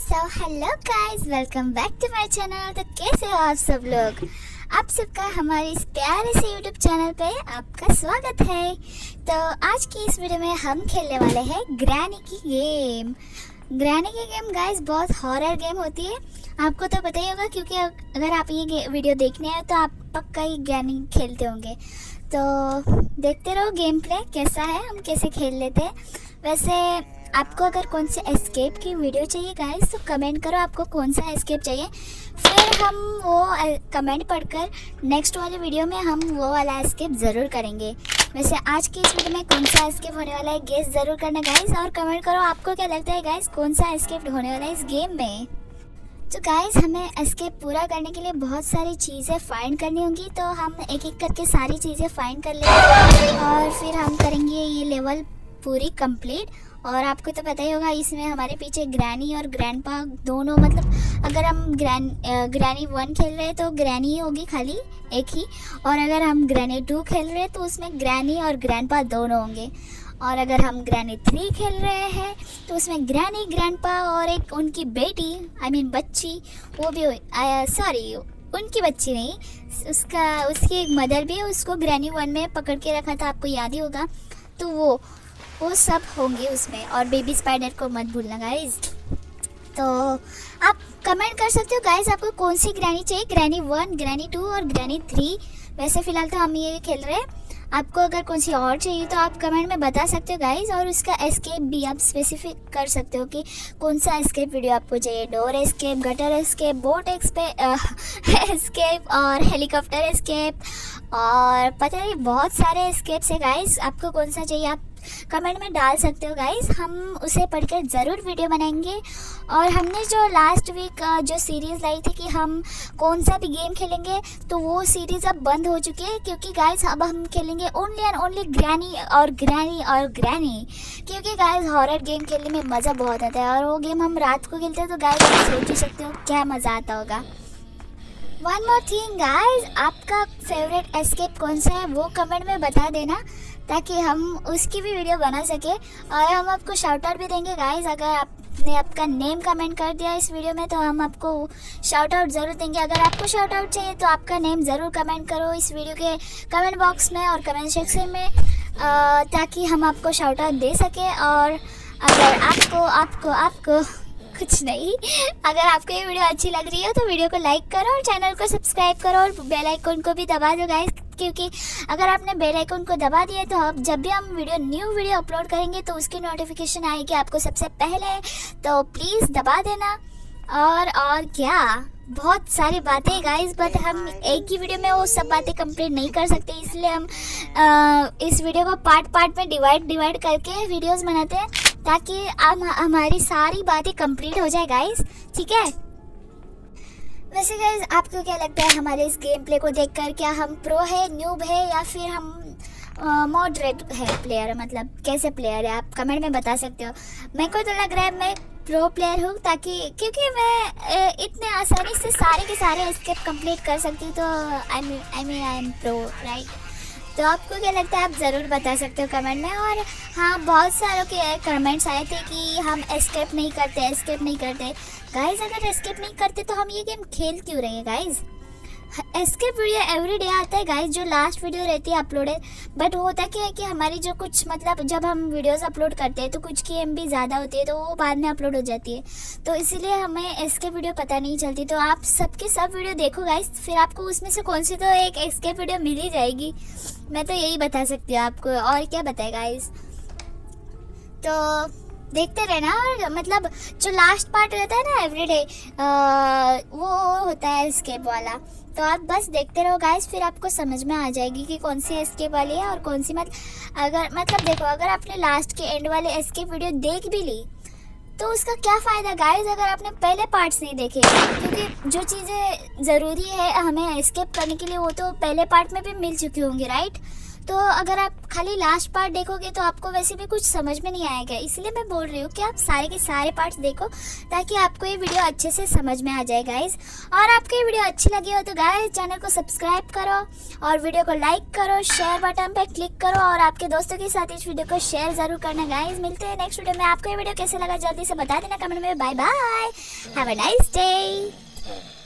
Hello guys, welcome back to my channel. तो कैसे हो आप सब लोग? आप सबका हमारे इस प्यारे से यूट्यूब चैनल पे आपका स्वागत है। तो आज की इस वीडियो में हम खेलने वाले हैं ग्रैनी की गेम। ग्रैनी की गेम गाइस बहुत हॉरर गेम होती है, आपको तो पता ही होगा, क्योंकि अगर आप ये वीडियो देखने आए तो आप पक्का ही ग्रैनी खेलते होंगे। तो देखते रहो गेम प्ले कैसा है, हम कैसे खेल लेते हैं। वैसे आपको अगर कौन से एस्केप की वीडियो चाहिए गाइस तो कमेंट करो आपको कौन सा एस्केप चाहिए, फिर हम वो कमेंट पढ़कर नेक्स्ट वाले वीडियो में हम वो वाला एस्केप ज़रूर करेंगे। वैसे आज की इस वीडियो में कौन सा एस्केप होने वाला है गेस ज़रूर करना गाइस, और कमेंट करो आपको क्या लगता है गाइस कौन सा एस्केप होने वाला है इस गेम में। तो गाइस हमें एस्केप पूरा करने के लिए बहुत सारी चीज़ें फाइंड करनी होंगी, तो हम एक एक करके सारी चीज़ें फाइंड कर लेंगे और फिर हम करेंगे ये लेवल पूरी कंप्लीट। और आपको तो पता ही होगा इसमें हमारे पीछे ग्रैनी और ग्रैंडपा दोनों, मतलब अगर हम ग्रैनी 1 खेल रहे हैं तो ग्रैनी ही होगी खाली एक ही, और अगर हम ग्रैनी 2 खेल रहे हैं तो उसमें ग्रैनी और ग्रैंडपा दोनों होंगे, और अगर हम ग्रैनी 3 खेल रहे हैं तो उसमें ग्रैनी ग्रैंडपा और एक उनकी बेटी बच्ची वो भी सॉरी उनकी बच्ची नहीं, उसकी एक मदर भी है, उसको ग्रैनी 1 में पकड़ के रखा था, आपको याद ही होगा। तो वो सब होंगे उसमें, और बेबी स्पाइडर को मत भूलना गाइस। तो आप कमेंट कर सकते हो गाइस आपको कौन सी ग्रैनी चाहिए, ग्रैनी 1, ग्रैनी 2 और ग्रैनी 3। वैसे फ़िलहाल तो हम ये खेल रहे हैं, आपको अगर कौन सी और चाहिए तो आप कमेंट में बता सकते हो गाइस, और उसका एस्केप भी आप स्पेसिफिक कर सकते हो कि कौन सा एस्केप वीडियो आपको चाहिए। Door escape, gutter escape, boat escape और हेलीकॉप्टर एस्केप, और पता नहीं बहुत सारे एस्केप्स है गाइस, आपको कौन सा चाहिए आप कमेंट में डाल सकते हो गाइस, हम उसे पढ़कर ज़रूर वीडियो बनाएंगे। और हमने जो लास्ट वीक जो सीरीज़ लाई थी कि हम कौन सा भी गेम खेलेंगे, तो वो सीरीज़ अब बंद हो चुकी है, क्योंकि गाइस अब हम खेलेंगे ओनली एंड ओनली ग्रैनी और ग्रैनी और ग्रैनी, क्योंकि गाइस हॉरर गेम खेलने में मज़ा बहुत आता है, और वो गेम हम रात को खेलते हैं, तो गाइस आप सोच ही सकते हो क्या मज़ा आता होगा। वन मोर थिंग गाइस, आपका फेवरेट एस्केप कौन सा है वो कमेंट में बता देना, ताकि हम उसकी भी वीडियो बना सके, और हम आपको शाउट आउट भी देंगे गाइस। अगर आपने आपका नेम कमेंट कर दिया इस वीडियो में तो हम आपको शाउट आउट ज़रूर देंगे। अगर आपको शाउट आउट चाहिए तो आपका नेम ज़रूर कमेंट करो इस वीडियो के कमेंट बॉक्स में और कमेंट सेक्शन में, ताकि हम आपको शाउट आउट दे सकें। और अगर आपको कुछ नहीं, अगर आपको ये वीडियो अच्छी लग रही है तो वीडियो को लाइक करो और चैनल को सब्सक्राइब करो और बेल आइकन को भी दबा दो गाइस, क्योंकि अगर आपने बेल आइकन को दबा दिया तो अब जब भी हम न्यू वीडियो अपलोड करेंगे तो उसकी नोटिफिकेशन आएगी आपको सबसे पहले, तो प्लीज़ दबा देना। और क्या बहुत सारी बातें गाइस, बट हम एक ही वीडियो में वो सब बातें कंप्लीट नहीं कर सकते, इसलिए हम इस वीडियो को पार्ट में डिवाइड करके वीडियोस बनाते हैं, ताकि हमारी सारी बातें कंप्लीट हो जाए गाइस, ठीक है। वैसे गाइस आपको क्या लगता है हमारे इस गेम प्ले को देखकर, क्या हम प्रो है, न्यूब है, या फिर हम मॉडरेट है प्लेयर, मतलब कैसे प्लेयर है, आप कमेंट में बता सकते हो। मेरे को तो लग रहा है मैं प्रो प्लेयर हूँ, ताकि क्योंकि मैं इतने आसानी से सारे के सारे एस्केप कंप्लीट कर सकती हूँ, तो आई एम प्रो राइट। तो आपको क्या लगता है आप ज़रूर बता सकते हो कमेंट में। और हाँ, बहुत सारों के कमेंट्स आए थे कि हम एस्केप नहीं करते गाइस। अगर एस्केप नहीं करते तो हम ये गेम खेल क्यों रहे हैं गाइस? एस्केप वीडियो एवरीडे आता है गाइस, जो लास्ट वीडियो रहती है अपलोडेड, बट वो होता क्या है कि हमारी जो कुछ मतलब जब हम वीडियोस अपलोड करते हैं तो कुछ की MB ज़्यादा होती है, तो वो बाद में अपलोड हो जाती है, तो इसीलिए हमें एस्केप वीडियो पता नहीं चलती। तो आप सबके सब वीडियो देखो गाइस, फिर आपको उसमें से कौन सी तो एक एस्केप वीडियो मिल ही जाएगी। मैं तो यही बता सकती हूँ आपको, और क्या बताए गाइस। तो देखते रहना, और मतलब जो लास्ट पार्ट रहता है ना एवरीडे, वो होता है एस्केप वाला, तो आप बस देखते रहो गाइस, फिर आपको समझ में आ जाएगी कि कौन सी एस्केप वाली है और कौन सी मतलब देखो, अगर आपने लास्ट के एंड वाले एस्केप वीडियो देख भी ली तो उसका क्या फ़ायदा गाइस अगर आपने पहले पार्ट्स नहीं देखे, क्योंकि जो चीज़ें ज़रूरी है हमें एस्केप करने के लिए वो तो पहले पार्ट में भी मिल चुकी होंगी राइट। तो अगर आप खाली लास्ट पार्ट देखोगे तो आपको वैसे भी कुछ समझ में नहीं आएगा। इसलिए मैं बोल रही हूँ कि आप सारे के सारे पार्ट्स देखो ताकि आपको ये वीडियो अच्छे से समझ में आ जाए गाइज। और आपको ये वीडियो अच्छी लगी हो तो गाइज चैनल को सब्सक्राइब करो और वीडियो को लाइक करो, शेयर बटन पे क्लिक करो और आपके दोस्तों के साथ इस वीडियो को शेयर जरूर करना गाइज। मिलते हैं नेक्स्ट वीडियो में। आपको ये वीडियो कैसे लगा जल्दी से बता देना कमेंट में। Bye bye, have a nice day.